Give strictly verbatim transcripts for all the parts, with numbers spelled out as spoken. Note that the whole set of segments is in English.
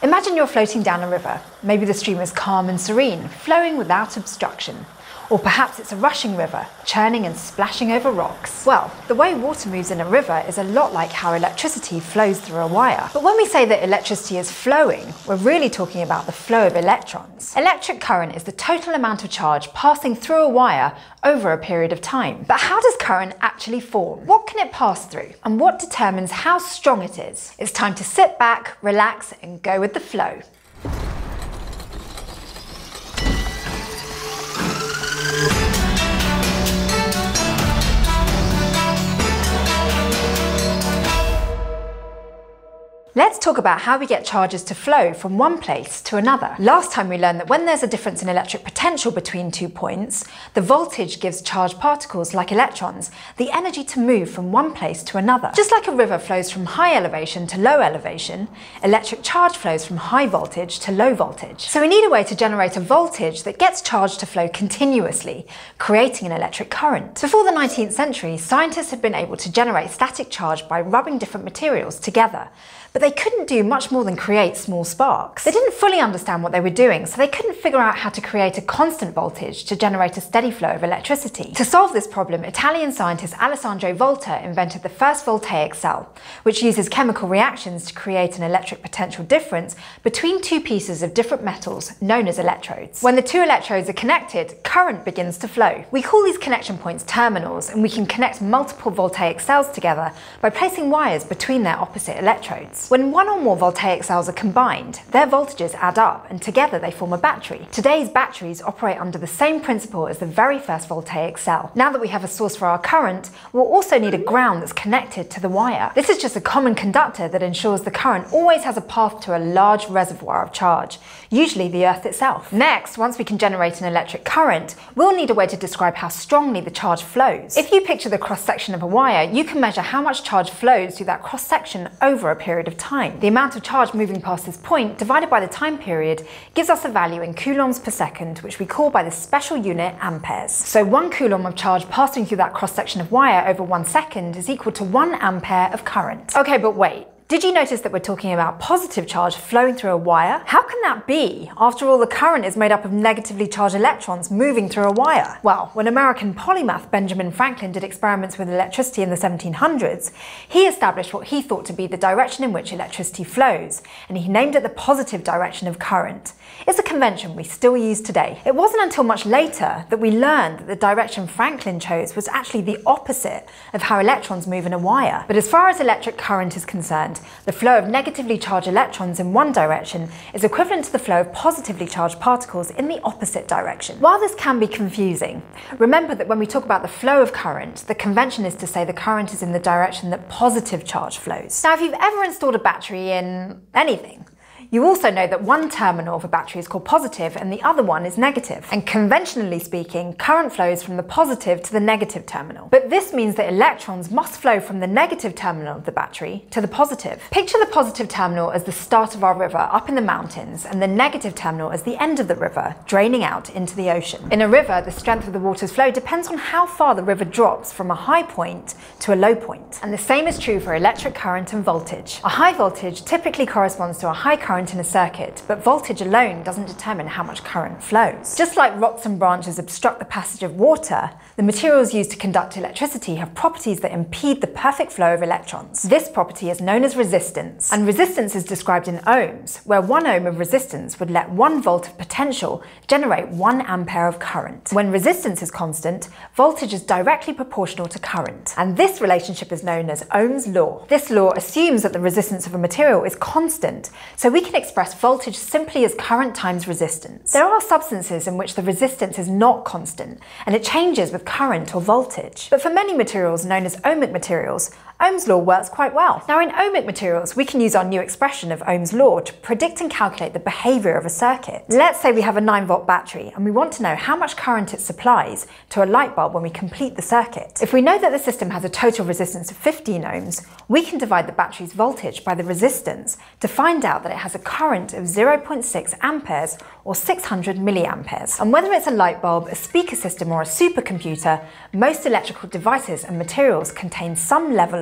Imagine you're floating down a river. Maybe the stream is calm and serene, flowing without obstruction. Or perhaps it's a rushing river, churning and splashing over rocks. Well, the way water moves in a river is a lot like how electricity flows through a wire. But when we say that electricity is flowing, we're really talking about the flow of electrons. Electric current is the total amount of charge passing through a wire over a period of time. But how does current actually form? What can it pass through? And what determines how strong it is? It's time to sit back, relax, and go with the flow. Let's talk about how we get charges to flow from one place to another. Last time we learned that when there's a difference in electric potential between two points, the voltage gives charged particles, like electrons, the energy to move from one place to another. Just like a river flows from high elevation to low elevation, electric charge flows from high voltage to low voltage. So we need a way to generate a voltage that gets charge to flow continuously, creating an electric current. Before the nineteenth century, scientists had been able to generate static charge by rubbing different materials together. But they couldn't do much more than create small sparks. They didn't fully understand what they were doing, so they couldn't figure out how to create a constant voltage to generate a steady flow of electricity. To solve this problem, Italian scientist Alessandro Volta invented the first voltaic cell, which uses chemical reactions to create an electric potential difference between two pieces of different metals known as electrodes. When the two electrodes are connected, current begins to flow. We call these connection points terminals, and we can connect multiple voltaic cells together by placing wires between their opposite electrodes. When one or more voltaic cells are combined, their voltages add up and together they form a battery. Today's batteries operate under the same principle as the very first voltaic cell. Now that we have a source for our current, we'll also need a ground that's connected to the wire. This is just a common conductor that ensures the current always has a path to a large reservoir of charge, usually the Earth itself. Next, once we can generate an electric current, we'll need a way to describe how strongly the charge flows. If you picture the cross-section of a wire, you can measure how much charge flows through that cross-section over a period of time. The amount of charge moving past this point divided by the time period gives us a value in coulombs per second, which we call by the special unit amperes. So one coulomb of charge passing through that cross-section of wire over one second is equal to one ampere of current. Okay, but wait. Did you notice that we're talking about positive charge flowing through a wire? How can that be? After all, the current is made up of negatively charged electrons moving through a wire. Well, when American polymath Benjamin Franklin did experiments with electricity in the seventeen hundreds, he established what he thought to be the direction in which electricity flows, and he named it the positive direction of current. It's a convention we still use today. It wasn't until much later that we learned that the direction Franklin chose was actually the opposite of how electrons move in a wire. But as far as electric current is concerned, the flow of negatively charged electrons in one direction is equivalent to the flow of positively charged particles in the opposite direction. While this can be confusing, remember that when we talk about the flow of current, the convention is to say the current is in the direction that positive charge flows. Now, if you've ever installed a battery in anything, you also know that one terminal of a battery is called positive and the other one is negative. And conventionally speaking, current flows from the positive to the negative terminal. But this means that electrons must flow from the negative terminal of the battery to the positive. Picture the positive terminal as the start of our river up in the mountains and the negative terminal as the end of the river, draining out into the ocean. In a river, the strength of the water's flow depends on how far the river drops from a high point to a low point. And the same is true for electric current and voltage. A high voltage typically corresponds to a high current in a circuit, but voltage alone doesn't determine how much current flows. Just like rocks and branches obstruct the passage of water, the materials used to conduct electricity have properties that impede the perfect flow of electrons. This property is known as resistance, and resistance is described in ohms, where one ohm of resistance would let one volt of potential generate one ampere of current. When resistance is constant, voltage is directly proportional to current, and this relationship is known as Ohm's Law. This law assumes that the resistance of a material is constant, so we can express voltage simply as current times resistance. There are substances in which the resistance is not constant, and it changes with current or voltage. But for many materials known as ohmic materials, Ohm's law works quite well. Now, in ohmic materials, we can use our new expression of Ohm's law to predict and calculate the behavior of a circuit. Let's say we have a nine volt battery and we want to know how much current it supplies to a light bulb when we complete the circuit. If we know that the system has a total resistance of fifteen ohms, we can divide the battery's voltage by the resistance to find out that it has a current of zero point six amperes or six hundred milliamperes. And whether it's a light bulb, a speaker system or a supercomputer, most electrical devices and materials contain some level of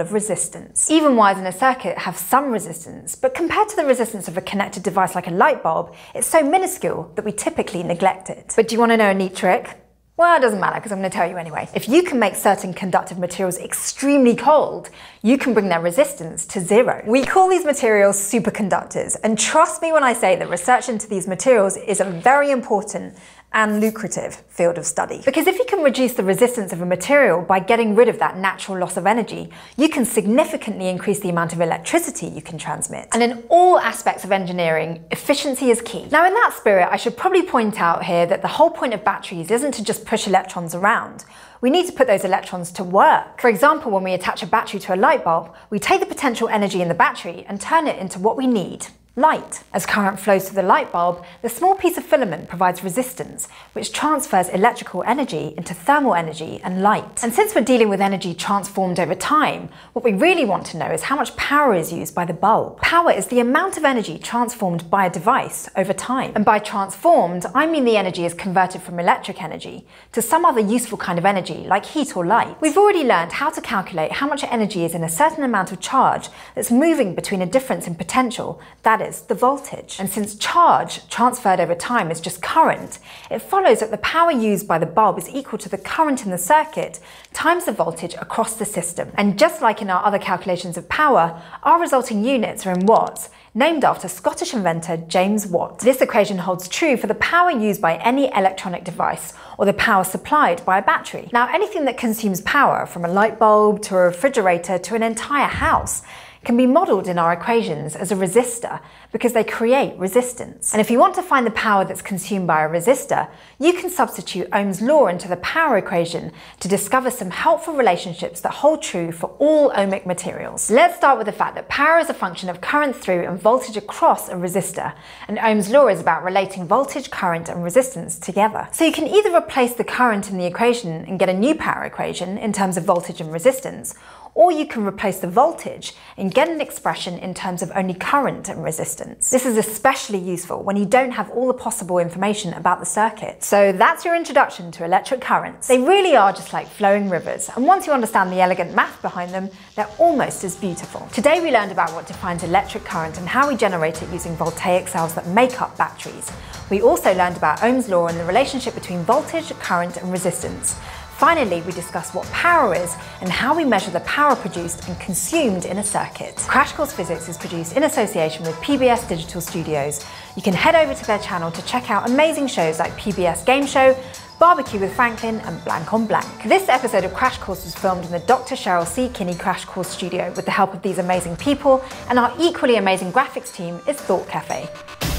of resistance. Even wires in a circuit have some resistance, but compared to the resistance of a connected device like a light bulb, it's so minuscule that we typically neglect it. But do you want to know a neat trick? Well, it doesn't matter because I'm going to tell you anyway. If you can make certain conductive materials extremely cold, you can bring their resistance to zero. We call these materials superconductors, and trust me when I say that research into these materials is a very important and lucrative field of study. Because if you can reduce the resistance of a material by getting rid of that natural loss of energy, you can significantly increase the amount of electricity you can transmit. And in all aspects of engineering, efficiency is key. Now, in that spirit, I should probably point out here that the whole point of batteries isn't to just push electrons around. We need to put those electrons to work. For example, when we attach a battery to a light bulb, we take the potential energy in the battery and turn it into what we need: light. As current flows through the light bulb, the small piece of filament provides resistance, which transfers electrical energy into thermal energy and light. And since we're dealing with energy transformed over time, what we really want to know is how much power is used by the bulb. Power is the amount of energy transformed by a device over time. And by transformed, I mean the energy is converted from electric energy to some other useful kind of energy, like heat or light. We've already learned how to calculate how much energy is in a certain amount of charge that's moving between a difference in potential, that is, the voltage. And since charge transferred over time is just current, it follows that the power used by the bulb is equal to the current in the circuit times the voltage across the system. And just like in our other calculations of power, our resulting units are in watts, named after Scottish inventor James Watt. This equation holds true for the power used by any electronic device or the power supplied by a battery. Now, anything that consumes power, from a light bulb to a refrigerator to an entire house, can be modelled in our equations as a resistor because they create resistance. And if you want to find the power that's consumed by a resistor, you can substitute Ohm's law into the power equation to discover some helpful relationships that hold true for all ohmic materials. Let's start with the fact that power is a function of current through and voltage across a resistor, and Ohm's law is about relating voltage, current, and resistance together. So you can either replace the current in the equation and get a new power equation in terms of voltage and resistance, or you can replace the voltage and get an expression in terms of only current and resistance. This is especially useful when you don't have all the possible information about the circuit. So that's your introduction to electric currents. They really are just like flowing rivers, and once you understand the elegant math behind them, they're almost as beautiful. Today we learned about what defines electric current and how we generate it using voltaic cells that make up batteries. We also learned about Ohm's law and the relationship between voltage, current, and resistance. Finally, we discussed what power is and how we measure the power produced and consumed in a circuit. Crash Course Physics is produced in association with P B S Digital Studios. You can head over to their channel to check out amazing shows like P B S Game Show, Barbecue with Franklin, and Blank on Blank. This episode of Crash Course was filmed in the Doctor Cheryl C. Kinney Crash Course studio with the help of these amazing people, and our equally amazing graphics team is Thought Cafe.